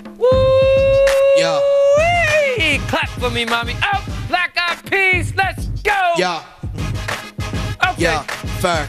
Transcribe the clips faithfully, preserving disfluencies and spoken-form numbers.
Woo! Yeah. Wee! Clap for me, mommy. Oh, Black Eyed Peas, let's go. Yeah. Okay. Yeah. Fair.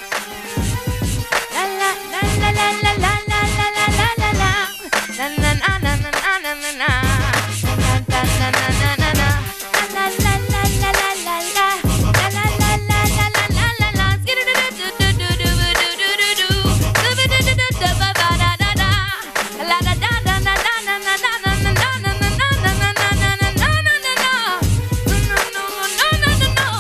La la la la la la la la la la la la la na na na na na na na na na na na na na na na la la la la la la la la la la la la la la la la skid do do do do do do do do do do do do do do ba ba da da da la da da da da da na na na na na na na na na na na na na na na na na no no no no no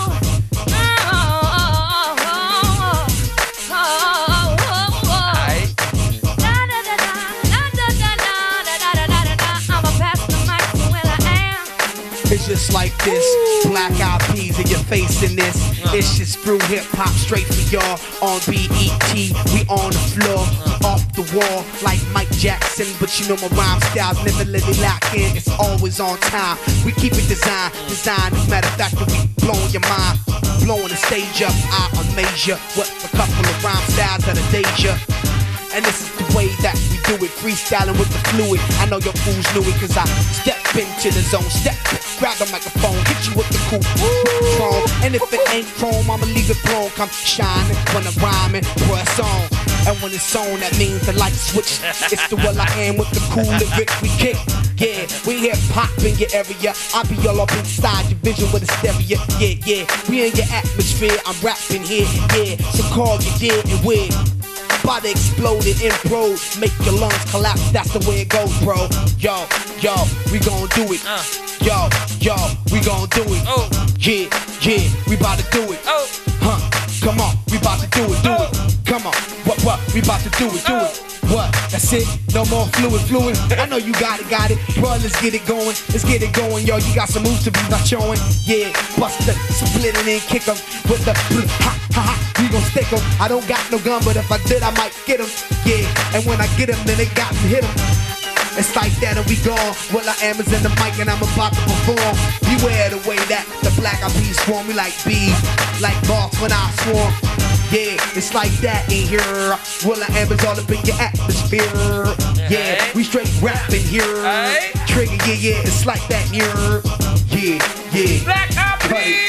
It's just like this. Black Eyed Peas in your face in this. It's just through hip hop straight for y'all. On B E T, we on the floor, off the wall like Mike Jackson. But you know my rhyme style's never let me lock in. It's always on time. We keep it designed, designed. As a matter of fact, that we blowing your mind, blowing the stage up. I amazure what a couple of rhyme styles of the danger. And this is the way that we do it, freestyling with the fluid. I know your fools knew it, cause I step into the zone, step, grab the microphone, hit you with the cool chrome. And if it ain't chrome, I'ma leave it blown. Come shining when I'm rhyming, press on. And when it's on, that means the light switch. It's the what I am with the cool lyric we kick. Yeah, we hip hop in your area. I be all up inside your vision with a stereo. Yeah, yeah, we in your atmosphere. I'm rapping here, yeah. So call you dead and weird. Body exploded, implode, make your lungs collapse, that's the way it goes, bro. Yo, yo, we gon' do it. Uh. Yo, yo, we gon' do it. Oh. Yeah, yeah, we bout to do it. Oh. Huh, come on, we bout to do it, do Oh. it. Come on, what, what, we bout to do it, do Oh. it. What, that's it, no more fluid, fluid. I know you got it, got it. Bro, let's get it going, let's get it going. Yo, you got some moves to be not showing. Yeah, bust the split it and kick 'em with the ha, ha, ha. We gon' stick 'em. I don't got no gun, but if I did, I might get 'em. Yeah, and when I get 'em, then they got me hit 'em. It's like that and we gone. Well, I am is in the mic and I'm about to perform. Beware the way that the Black Eyed Peas swarm. We like bees, like moths when I swarm. Yeah, it's like that in here. Will I am is all up in your atmosphere. Yeah, we straight rapping here. Aye. Trigger, yeah, yeah, it's like that here. Yeah, yeah. Black Eyed Peas.